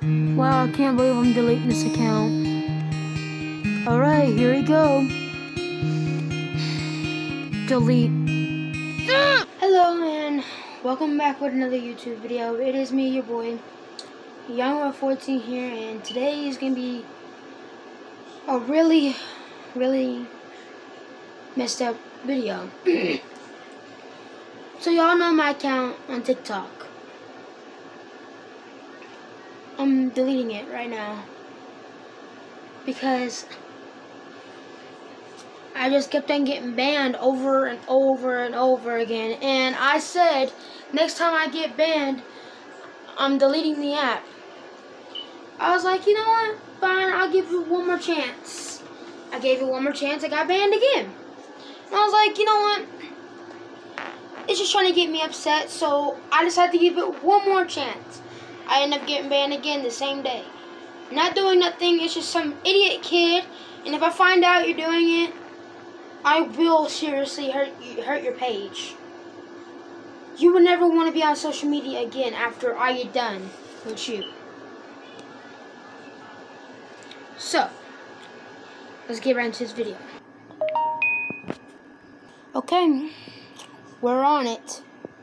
Wow, I can't believe I'm deleting this account. Alright, here we go. Delete. Hello and welcome back with another YouTube video. It is me, your boy, YoungWolf14 here, and today is going to be a really messed up video. So y'all know my account on TikTok. I'm deleting it right now because I just kept on getting banned over and over and over again, and I said next time I get banned I'm deleting the app. I was like, you know what, fine, I'll give you one more chance. I gave it one more chance, I got banned again. And I was like, you know what, it's just trying to get me upset, so I decided to give it one more chance. I ended up getting banned again the same day. Not doing nothing, it's just some idiot kid, and if I find out you're doing it, I will seriously hurt your page. You would never want to be on social media again after I get done with you. So, let's get right into this video. Okay, we're on it.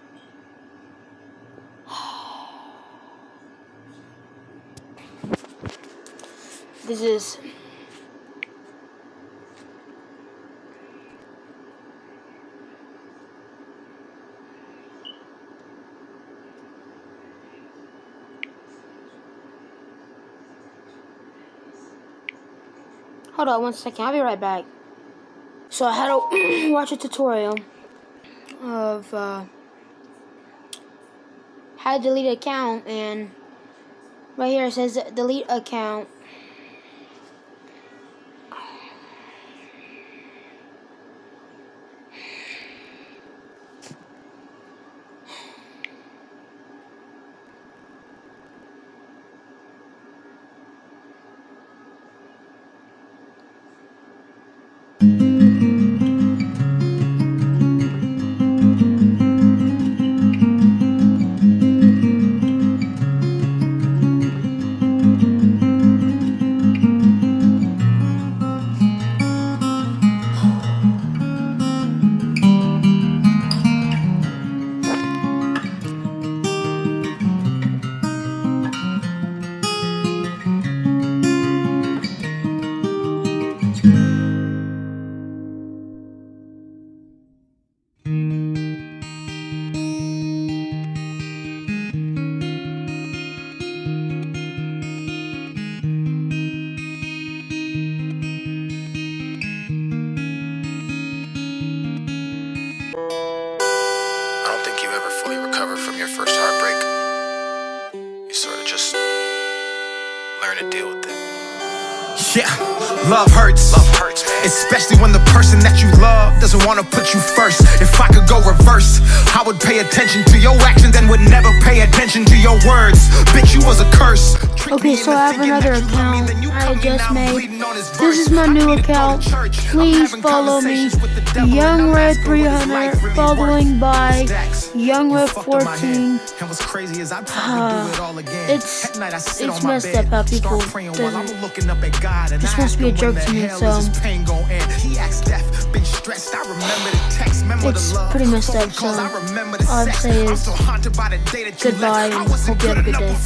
This is hold on one second, I'll be right back. So I had to watch a tutorial of how to delete an account, and right here it says delete account. From your first heartbreak, you sort of just learn to deal with it. Yeah, love hurts, man. Especially when the person that you love doesn't want to put you first. If I could go reverse, I would pay attention to your actions and would never pay attention to your words. Bitch, you was a curse. Okay, so I have another account I just made. This is my new account. Please follow me, YoungRed300, following by YoungWolf14. It's messed up how people this must be a joke to me, so it's pretty messed up, so all I'd say is goodbye and hope you have a good day.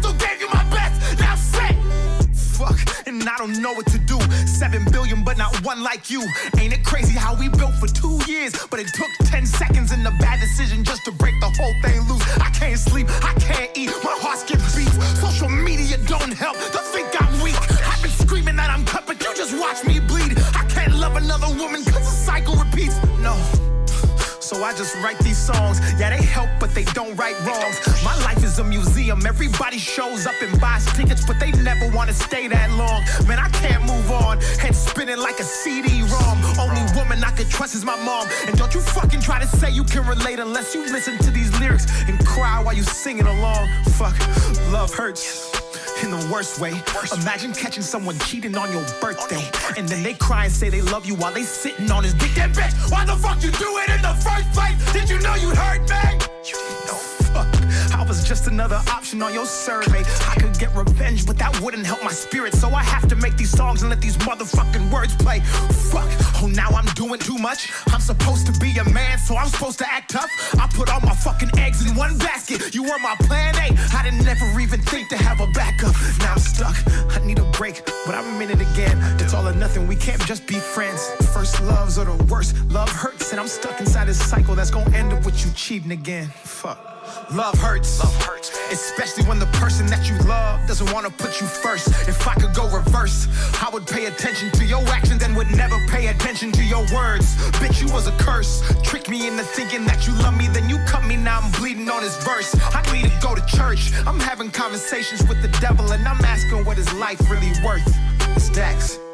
And I don't know what to do. 7 billion, but not one like you. Ain't it crazy how we built for 2 years, but it took 10 seconds and a bad decision just to break the whole thing loose. I can't sleep, I can't eat, my heart skips beats. Social media don't help, they think I'm weak. I've been screaming that I'm cut, but you just watch me bleed. I can't love another woman cause the cycle repeats. No. So I just write these songs. Yeah, they help, but they don't right wrongs. My life is a museum. Everybody shows up and buys tickets, but they never want to stay that long. Man, I can't move on. Head spinning like a CD-ROM. Only woman I could trust is my mom. And don't you fucking try to say you can relate unless you listen to these lyrics and cry while you sing it along. Fuck, love hurts. in the worst way. Imagine catching someone cheating on your birthday, and then they cry and say they love you while they sitting on his dick. That bitch, why the fuck you do it in the first place? Did you know you'd hurt me? You didn't know. Fuck, I was just another option on your survey. I could get revenge wouldn't help my spirit, so I have to make these songs and let these motherfucking words play. Fuck, oh now I'm doing too much. I'm supposed to be a man, so I'm supposed to act tough. I put all my fucking eggs in one basket. You were my plan A. I didn't never even think to have a backup. Now I'm stuck, I need a break, but I'm in it again. It's all or nothing, we can't just be friends. First loves are the worst, love hurts, and I'm stuck inside this cycle that's gonna end up with you cheating again. Fuck. Love hurts, especially when the person that you love doesn't want to put you first. If I could go reverse, I would pay attention to your actions and would never pay attention to your words. Bitch, you was a curse. Trick me into thinking that you love me, then you cut me, now I'm bleeding on this verse. I need to go to church. I'm having conversations with the devil and I'm asking what is life really worth. It's Dax.